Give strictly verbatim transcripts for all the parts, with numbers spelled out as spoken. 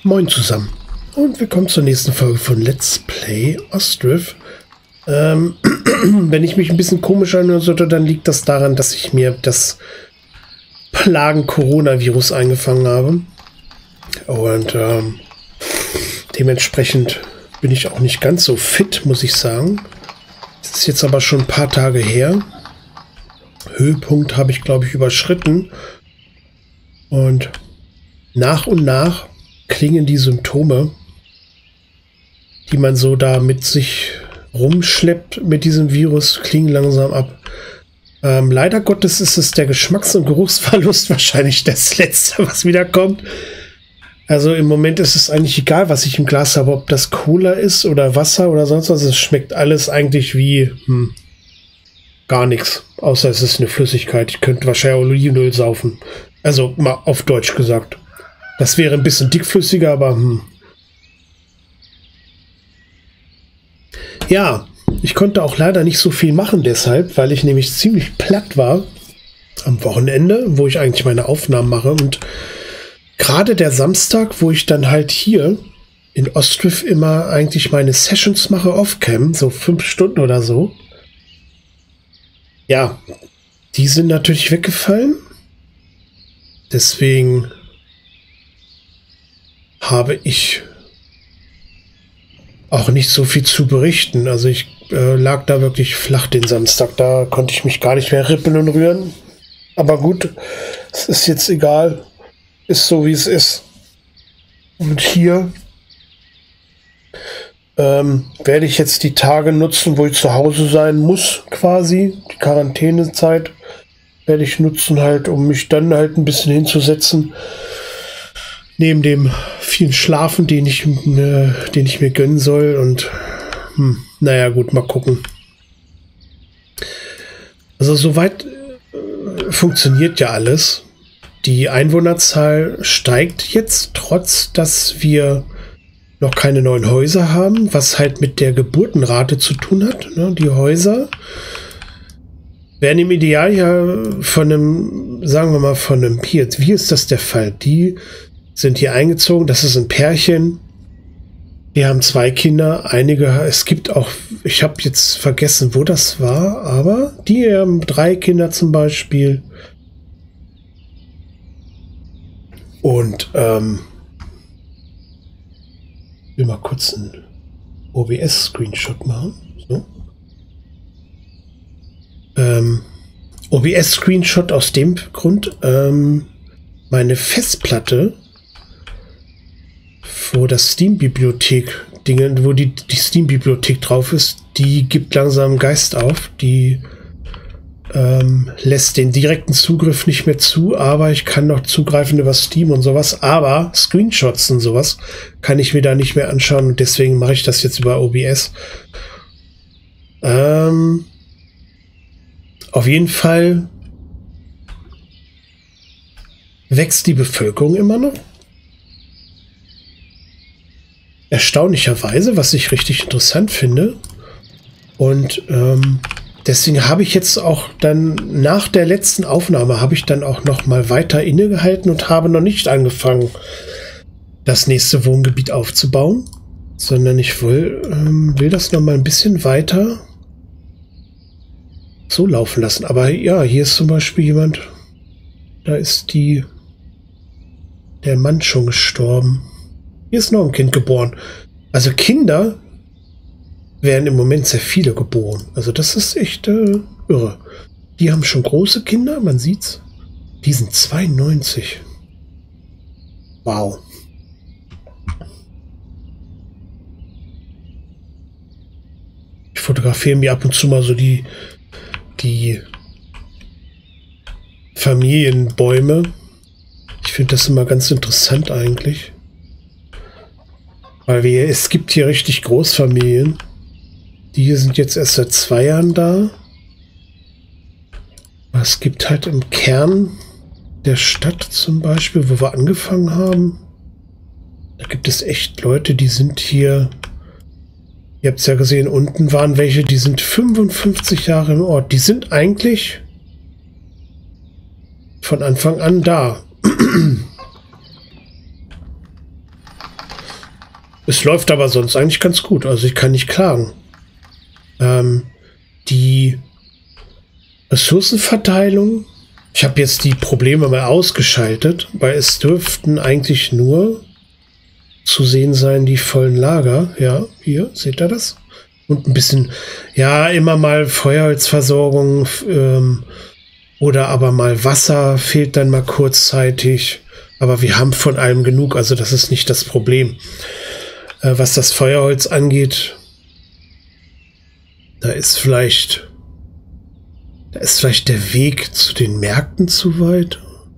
Moin zusammen und willkommen zur nächsten Folge von Let's Play Ostriv. Ähm, wenn ich mich ein bisschen komisch anhören sollte, dann liegt das daran, dass ich mir das Plagen-Coronavirus eingefangen habe. Und ähm, dementsprechend bin ich auch nicht ganz so fit, muss ich sagen. Es ist jetzt aber schon ein paar Tage her. Höhepunkt habe ich, glaube ich, überschritten. Und nach und nach klingen die Symptome, die man so da mit sich rumschleppt mit diesem Virus, klingen langsam ab. Ähm, leider Gottes ist es der Geschmacks- und Geruchsverlust wahrscheinlich das Letzte, was wiederkommt. Also im Moment ist es eigentlich egal, was ich im Glas habe, ob das Cola ist oder Wasser oder sonst was. Es schmeckt alles eigentlich wie hm, gar nichts, außer es ist eine Flüssigkeit. Ich könnte wahrscheinlich Olivenöl saufen. Also mal auf Deutsch gesagt. Das wäre ein bisschen dickflüssiger, aber hm. Ja, ich konnte auch leider nicht so viel machen deshalb, weil ich nämlich ziemlich platt war am Wochenende, wo ich eigentlich meine Aufnahmen mache. Und gerade der Samstag, wo ich dann halt hier in Ostriv immer eigentlich meine Sessions mache, off-cam, so fünf Stunden oder so. Ja, die sind natürlich weggefallen. Deswegen habe ich auch nicht so viel zu berichten. Also ich äh, lag da wirklich flach den Samstag. Da konnte ich mich gar nicht mehr rippen und rühren. Aber gut, es ist jetzt egal. Ist so, wie es ist. Und hier ähm, werde ich jetzt die Tage nutzen, wo ich zu Hause sein muss, quasi. Die Quarantänezeit werde ich nutzen halt, um mich dann halt ein bisschen hinzusetzen. Neben dem vielen Schlafen, den ich, äh, den ich mir gönnen soll. Und hm, naja, gut, mal gucken. Also soweit äh, funktioniert ja alles. Die Einwohnerzahl steigt jetzt, trotz dass wir noch keine neuen Häuser haben, was halt mit der Geburtenrate zu tun hat. Ne? Die Häuser werden im Ideal ja von einem, sagen wir mal, von einem Pier. Wie ist das der Fall? Die sind hier eingezogen, das ist ein Pärchen. Die haben zwei Kinder, einige, es gibt auch, ich habe jetzt vergessen, wo das war, aber die haben drei Kinder zum Beispiel. Und ähm, ich will mal kurz einen O B S-Screenshot machen. So. Ähm, O B S-Screenshot aus dem Grund, ähm, meine Festplatte, wo das Steam-Bibliothek Dinge, wo die, die Steam-Bibliothek drauf ist, die gibt langsam Geist auf. Die ähm, lässt den direkten Zugriff nicht mehr zu, aber ich kann noch zugreifen über Steam und sowas. Aber Screenshots und sowas kann ich mir da nicht mehr anschauen und deswegen mache ich das jetzt über O B S. Ähm, auf jeden Fall wächst die Bevölkerung immer noch. Erstaunlicherweise, was ich richtig interessant finde. Und ähm, deswegen habe ich jetzt auch dann nach der letzten Aufnahme habe ich dann auch noch mal weiter innegehalten und habe noch nicht angefangen, das nächste Wohngebiet aufzubauen, sondern ich will, ähm, will das noch mal ein bisschen weiter so laufen lassen. Aber ja, hier ist zum Beispiel jemand, da ist die der Mann schon gestorben. Hier ist noch ein Kind geboren. Also Kinder werden im Moment sehr viele geboren. Also das ist echt äh, irre. Die haben schon große Kinder, man sieht's. Die sind zweiundneunzig. Wow. Ich fotografiere mir ab und zu mal so die, die Familienbäume. Ich finde das immer ganz interessant eigentlich. Weil wir, es gibt hier richtig Großfamilien. Die hier sind jetzt erst seit zwei Jahren da. Aber es gibt halt im Kern der Stadt zum Beispiel, wo wir angefangen haben, da gibt es echt Leute, die sind hier, ihr habt es ja gesehen, unten waren welche, die sind fünfundfünfzig Jahre im Ort. Die sind eigentlich von Anfang an da. Es läuft aber sonst eigentlich ganz gut. Also ich kann nicht klagen. Ähm, die Ressourcenverteilung. Ich habe jetzt die Probleme mal ausgeschaltet, weil es dürften eigentlich nur zu sehen sein die vollen Lager. Ja, hier, seht ihr das? Und ein bisschen, ja, immer mal Feuerholzversorgung ähm, oder aber mal Wasser fehlt dann mal kurzzeitig. Aber wir haben von allem genug, also das ist nicht das Problem. Äh, was das Feuerholz angeht, da ist vielleicht, da ist vielleicht der Weg zu den Märkten zu weit.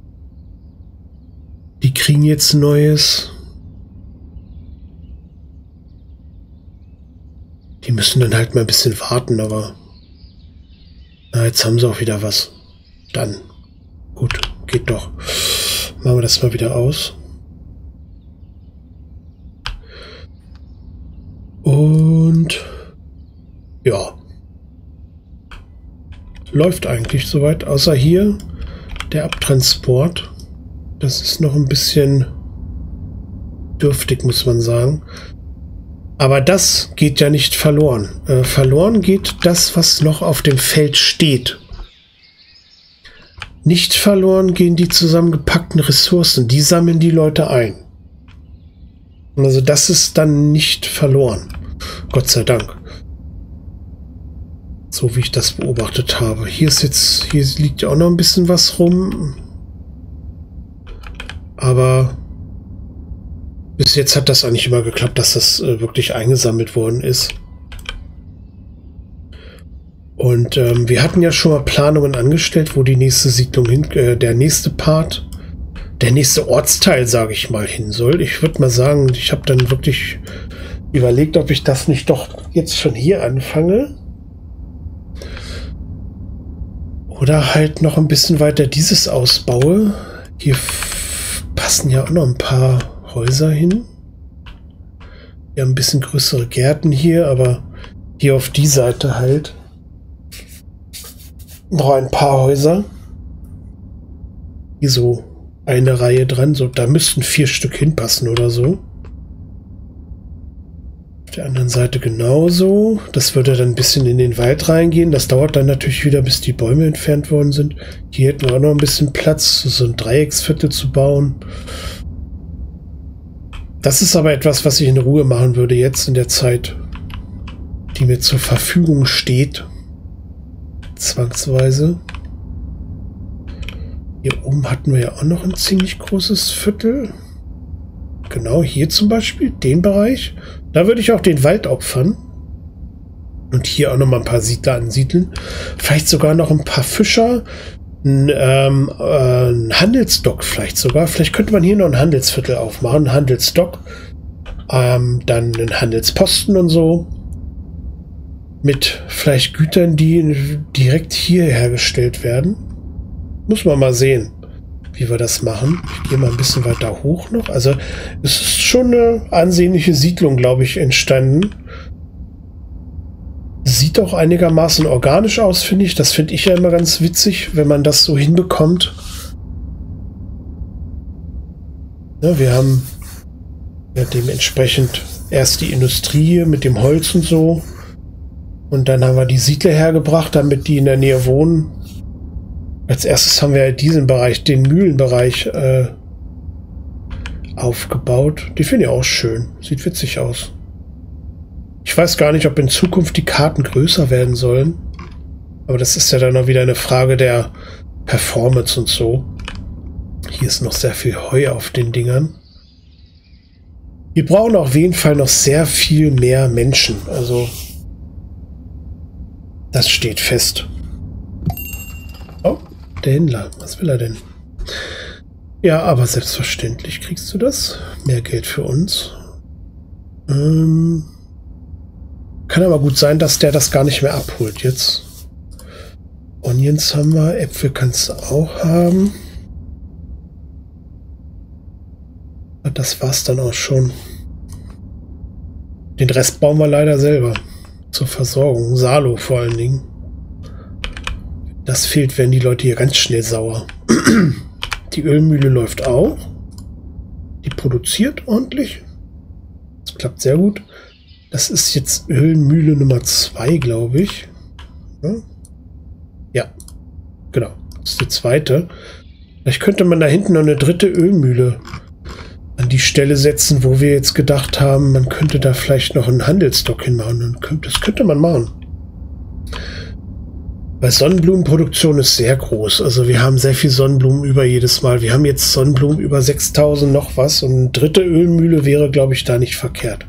Die kriegen jetzt Neues. Die müssen dann halt mal ein bisschen warten, aber na, jetzt haben sie auch wieder was. Dann, gut, geht doch. Machen wir das mal wieder aus. Und ja, läuft eigentlich soweit, außer hier der Abtransport. Das ist noch ein bisschen dürftig, muss man sagen. Aber das geht ja nicht verloren. Äh, verloren geht das, was noch auf dem Feld steht. Nicht verloren gehen die zusammengepackten Ressourcen. Die sammeln die Leute ein. Also das ist dann nicht verloren. Gott sei Dank. So wie ich das beobachtet habe. Hier ist jetzt, hier liegt ja auch noch ein bisschen was rum. Aber bis jetzt hat das eigentlich immer geklappt, dass das äh, wirklich eingesammelt worden ist. Und ähm, wir hatten ja schon mal Planungen angestellt, wo die nächste Siedlung hin, äh, der nächste Part, der nächste Ortsteil, sage ich mal, hin soll. Ich würde mal sagen, ich habe dann wirklich überlegt, ob ich das nicht doch jetzt schon hier anfange. Oder halt noch ein bisschen weiter dieses ausbaue. Hier passen ja auch noch ein paar Häuser hin. Wir haben ein bisschen größere Gärten hier, aber hier auf die Seite halt noch ein paar Häuser. Hier so eine Reihe dran, so da müssten vier Stück hinpassen oder so. Auf der anderen Seite genauso. Das würde dann ein bisschen in den Wald reingehen. Das dauert dann natürlich wieder, bis die Bäume entfernt worden sind. Hier hätten wir auch noch ein bisschen Platz, so ein Dreiecksviertel zu bauen. Das ist aber etwas, was ich in Ruhe machen würde jetzt in der Zeit, die mir zur Verfügung steht. Zwangsweise. Hier oben hatten wir ja auch noch ein ziemlich großes Viertel. Genau, hier zum Beispiel, den Bereich. Da würde ich auch den Wald opfern. Und hier auch noch mal ein paar Siedler ansiedeln. Vielleicht sogar noch ein paar Fischer. Ein, ähm, äh, ein Handelsdock vielleicht sogar. Vielleicht könnte man hier noch ein Handelsviertel aufmachen. Ein Handelsdock. Ähm, dann einen Handelsposten und so. Mit vielleicht Gütern, die direkt hier hergestellt werden. Muss man mal sehen, wie wir das machen. Ich gehe mal ein bisschen weiter hoch noch. Also es ist schon eine ansehnliche Siedlung, glaube ich, entstanden. Sieht auch einigermaßen organisch aus, finde ich. Das finde ich ja immer ganz witzig, wenn man das so hinbekommt. Ja, wir haben ja dementsprechend erst die Industrie hier mit dem Holz und so. Und dann haben wir die Siedler hergebracht, damit die in der Nähe wohnen. Als erstes haben wir diesen Bereich, den Mühlenbereich, äh, aufgebaut. Die finde ich auch schön. Sieht witzig aus. Ich weiß gar nicht, ob in Zukunft die Karten größer werden sollen. Aber das ist ja dann auch wieder eine Frage der Performance und so. Hier ist noch sehr viel Heu auf den Dingern. Wir brauchen auf jeden Fall noch sehr viel mehr Menschen. Also das steht fest. Oh, der Händler. Was will er denn? Ja, aber selbstverständlich kriegst du das. Mehr Geld für uns. Ähm, kann aber gut sein, dass der das gar nicht mehr abholt jetzt. Onions haben wir. Äpfel kannst du auch haben. Das war's dann auch schon. Den Rest bauen wir leider selber. Zur Versorgung. Salo vor allen Dingen. Das fehlt, werden die Leute hier ganz schnell sauer. Die Ölmühle läuft auch. Die produziert ordentlich. Das klappt sehr gut. Das ist jetzt Ölmühle Nummer zwei, glaube ich. Ja? Ja, genau. Das ist die zweite. Vielleicht könnte man da hinten noch eine dritte Ölmühle an die Stelle setzen, wo wir jetzt gedacht haben, man könnte da vielleicht noch einen Handelsdock hinmachen. Das könnte man machen. Weil Sonnenblumenproduktion ist sehr groß. Also wir haben sehr viel Sonnenblumen über jedes Mal. Wir haben jetzt Sonnenblumen über sechstausend noch was. Und eine dritte Ölmühle wäre, glaube ich, da nicht verkehrt.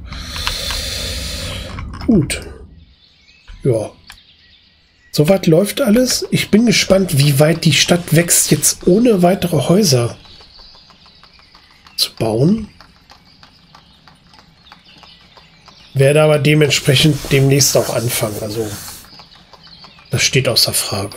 Gut. Ja. Soweit läuft alles. Ich bin gespannt, wie weit die Stadt wächst, jetzt ohne weitere Häuser zu bauen. Werde aber dementsprechend demnächst auch anfangen. Also das steht außer Frage.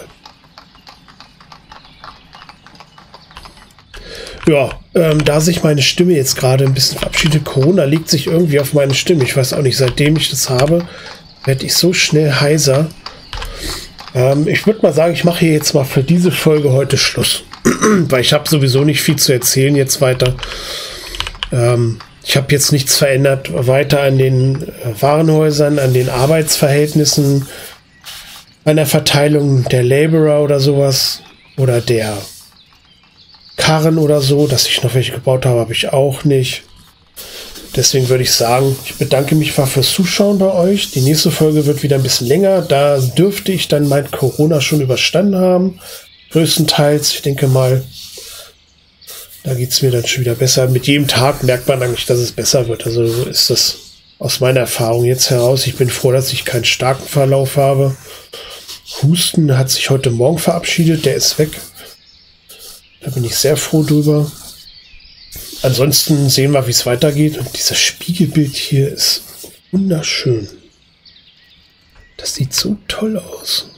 Ja, ähm, da sich meine Stimme jetzt gerade ein bisschen verabschiedet, Corona legt sich irgendwie auf meine Stimme. Ich weiß auch nicht, seitdem ich das habe, werde ich so schnell heiser. Ähm, ich würde mal sagen, ich mache hier jetzt mal für diese Folge heute Schluss. Weil ich habe sowieso nicht viel zu erzählen jetzt weiter. Ähm, ich habe jetzt nichts verändert weiter an den äh, Warenhäusern, an den Arbeitsverhältnissen, an der Verteilung der Laborer oder sowas oder der Karren oder so, dass ich noch welche gebaut habe, habe ich auch nicht. Deswegen würde ich sagen, ich bedanke mich mal fürs Zuschauen bei euch. Die nächste Folge wird wieder ein bisschen länger. Da dürfte ich dann mein Corona schon überstanden haben. Größtenteils, ich denke mal, da geht es mir dann schon wieder besser. Mit jedem Tag merkt man eigentlich, dass es besser wird. Also so ist das aus meiner Erfahrung jetzt heraus. Ich bin froh, dass ich keinen starken Verlauf habe. Husten hat sich heute Morgen verabschiedet, der ist weg. Da bin ich sehr froh drüber. Ansonsten sehen wir, wie es weitergeht. Und dieses Spiegelbild hier ist wunderschön. Das sieht so toll aus.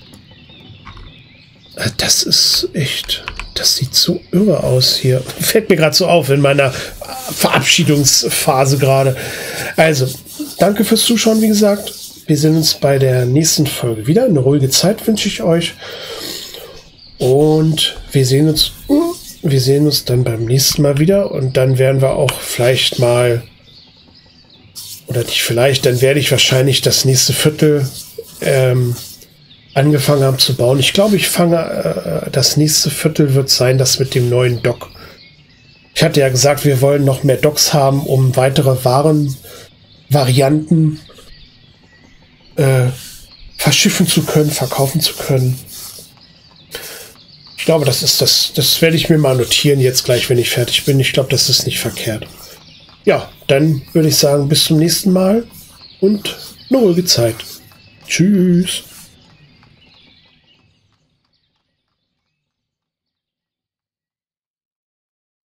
Das ist echt... Das sieht so irre aus hier. Fällt mir gerade so auf in meiner Verabschiedungsphase gerade. Also, danke fürs Zuschauen, wie gesagt. Wir sehen uns bei der nächsten Folge wieder. Eine ruhige Zeit wünsche ich euch. Und wir sehen uns, wir sehen uns dann beim nächsten Mal wieder. Und dann werden wir auch vielleicht mal, oder nicht vielleicht, dann werde ich wahrscheinlich das nächste Viertel ähm, angefangen haben zu bauen. Ich glaube, ich fange, äh, das nächste Viertel wird sein, das mit dem neuen Dock. Ich hatte ja gesagt, wir wollen noch mehr Docks haben, um weitere Warenvarianten äh, verschiffen zu können, verkaufen zu können. Ich glaube, das ist das, das werde ich mir mal notieren jetzt gleich, wenn ich fertig bin. Ich glaube, das ist nicht verkehrt. Ja, dann würde ich sagen, bis zum nächsten Mal und eine ruhige Zeit. Tschüss.